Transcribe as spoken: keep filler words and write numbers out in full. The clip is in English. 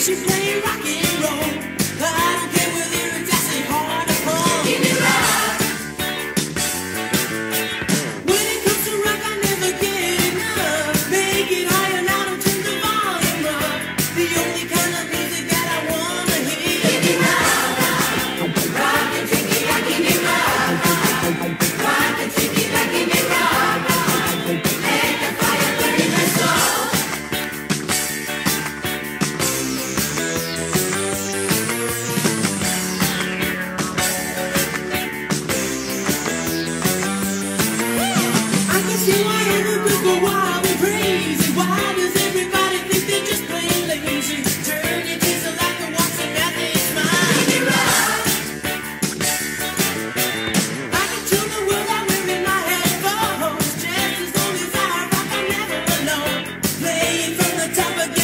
should play rock and roll. I don't care whether it's acid hard or cold. Give me rock. When it comes to rock, I never get enough. Make it higher, louder, turn the volume up. The only kind of music that I wanna hear. Give me rock, rock and take it, rock and give me rock, rock and take it, rock and give me rock. Let the fire burn in my soul. I can see why everybody go wild and crazy. Why does everybody think they're just plain lazy? Turn your taste like the walks and that they smile. Give me rock. I can tune the world out wearing my headphones. Just as long as I rock, I'm never alone. Playing from the top of